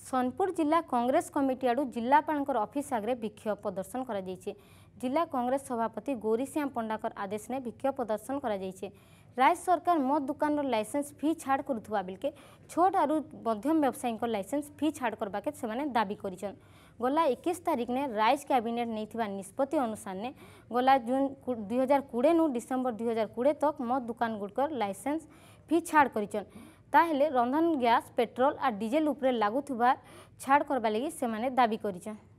सोनपुर जिला कांग्रेस कमिटी आडू जिलापाल ऑफिस आगे विक्षोभ प्रदर्शन करा जायछि। जिला कांग्रेस सभापति गौरीश्याम पंडाकर आदेश ने विक्षोभ प्रदर्शन करा जायछि। राज्य सरकार मद दुकान लाइसेंस फी छाड़ करुवा बेलके छोट आरु मध्यम व्यवसायी लाइसेंस फी छाड़ करवाके से दाबी करिछन। गला 21 तारिख ने राज्य कैबिनेट नहीं निष्पत्ति अनुसार ने गला जून 2020 नु डिसेम्बर 2020 तक मद दुकान गुड़कर लाइसेंस फी छाड़ करिछन। ताहेले रंधन गैस पेट्रोल और डीजेल उपरे लागू छाड़ करवा लगी से दाबी करिछन।